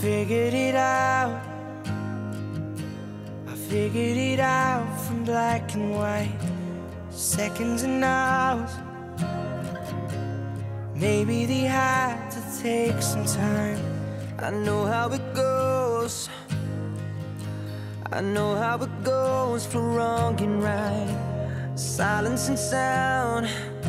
figured it out. I figured it out from black and white, seconds and hours. Maybe they had to take some time. I know how it goes. I know how it goes for wrong and right, silence and sound.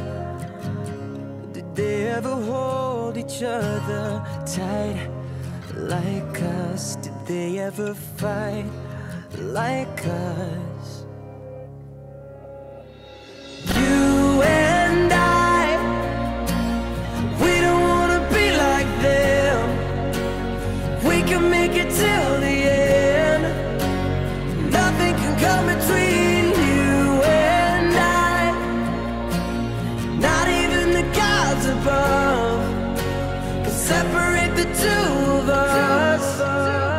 Did they ever hold each other tight like us? Did they ever fight like us? You and I, we don't wanna be like them. We can make it till the end. Nothing can come between you and I, not even the gods above can separate the two of us.